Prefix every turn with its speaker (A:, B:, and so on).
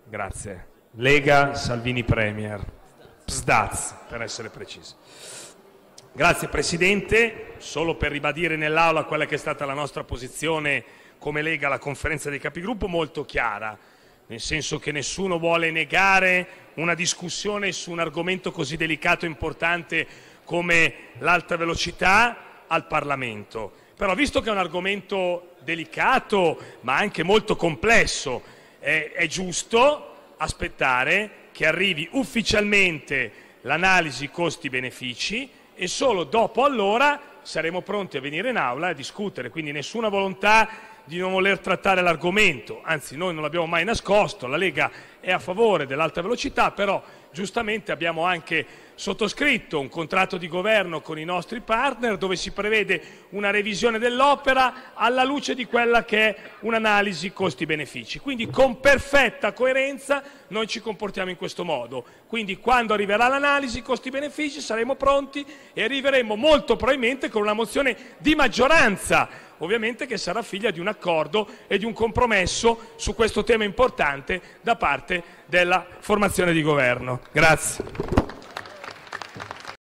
A: Grazie. Lega Salvini Premier. PSDAZ, per essere precisi. Grazie Presidente. Solo per ribadire nell'Aula quella che è stata la nostra posizione come Lega alla conferenza dei capigruppo, molto chiara, nel senso che nessuno vuole negare una discussione su un argomento così delicato e importante come l'alta velocità al Parlamento. Però, visto che è un argomento delicato ma anche molto complesso, è giusto aspettare che arrivi ufficialmente l'analisi costi-benefici e solo dopo allora saremo pronti a venire in aula a discutere. Quindi nessuna volontà di non voler trattare l'argomento, anzi noi non l'abbiamo mai nascosto, la Lega è a favore dell'alta velocità, però giustamente abbiamo anche sottoscritto un contratto di governo con i nostri partner dove si prevede una revisione dell'opera alla luce di quella che è un'analisi costi-benefici. Quindi con perfetta coerenza noi ci comportiamo in questo modo. Quindi quando arriverà l'analisi costi-benefici saremo pronti e arriveremo molto probabilmente con una mozione di maggioranza, ovviamente che sarà figlia di un accordo e di un compromesso su questo tema importante da parte della formazione di governo. Grazie.